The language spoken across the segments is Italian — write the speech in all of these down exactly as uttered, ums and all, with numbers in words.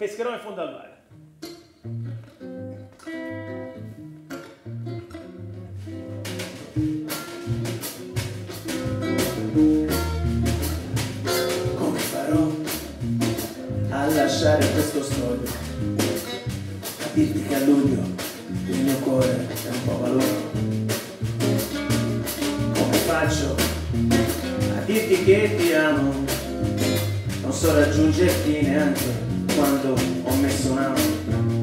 pescherò in fondo al mare. Come farò a lasciare questo studio, a dirti che a luglio il mio cuore è un po' valore? Come faccio a dirti che ti amo, non so raggiungerti neanche quando ho messo una mano.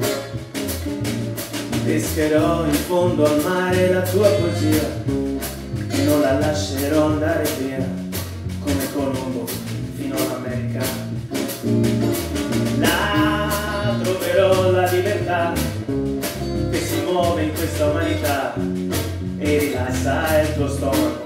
Pescherò in fondo al mare la tua poesia e non la lascerò andare via come Colombo fino all'America. Là troverò la libertà che si muove in questa umanità e rilassa il tuo stomaco.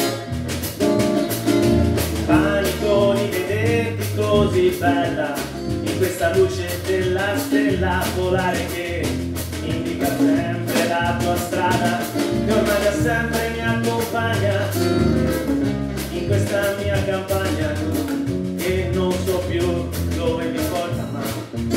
Panico di vederti così bella in questa luce della stella polare che indica sempre la tua strada, che ormai da sempre mi accompagna in questa mia campagna che non so più dove mi porta, ma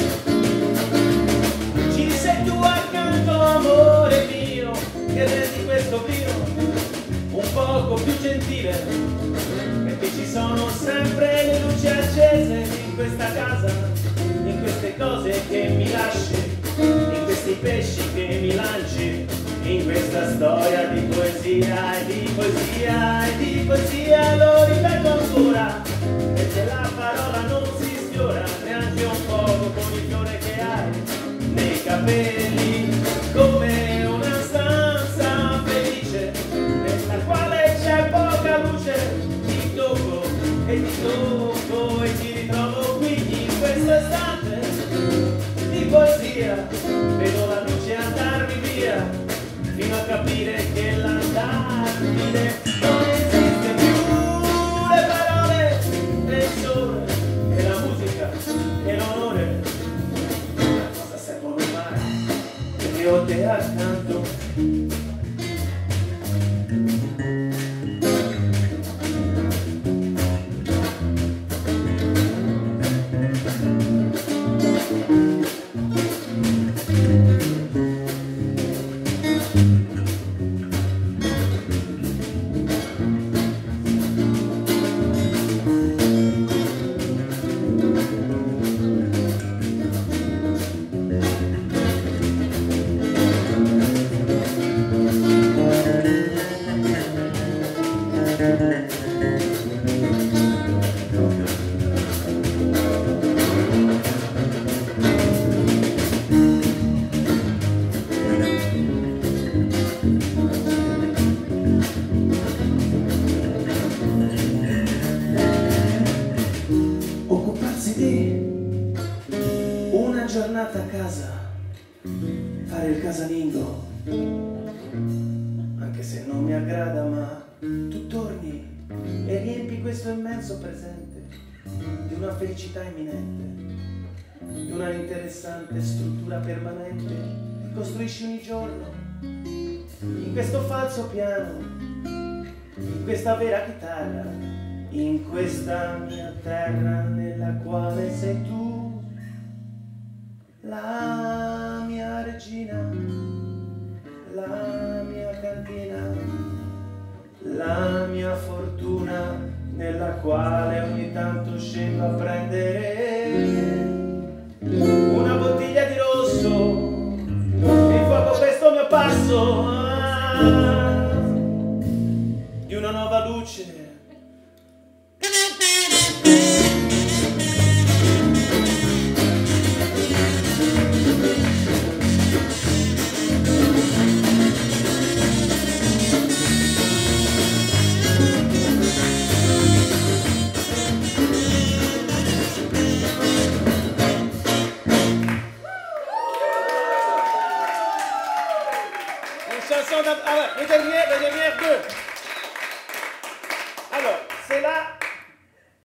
ci sei tu accanto, amore mio, che rendi questo vino un poco più gentile, perché ci sono sempre le luci accese in questa casa, in queste cose che mi lasci, in questi pesci che mi lanci, in questa storia di poesia e di poesia e di poesia. Lo ripeto ancora, perché la parola non si sfiora neanche un poco con il fiore che hai nei capelli, come una stanza felice nella quale c'è poca luce. Ti tocco e ti tocco e ti ritrovo qui in questo istante di poesia. Vedo la luce andarmi via fino a capire che l'andarmene non esiste più. Le parole e il sole e la musica e l'onore a cosa servono mai perché ho te accanto. Occuparsi di una giornata a casa, fare il casalingo, anche se non mi aggrada, ma tu torni e riempi questo immenso presente di una felicità imminente, di una interessante struttura permanente che costruisci ogni giorno in questo falso piano, in questa vera chitarra, in questa mia terra nella quale sei tu, la mia regina, la mia cantina, la mia fortuna nella quale ogni tanto scendo a prendere una bottiglia di rosso e fuoco questo mio passo ah, di una nuova luce. Chanson d'un... Ah ouais, les dernières, les dernières deux.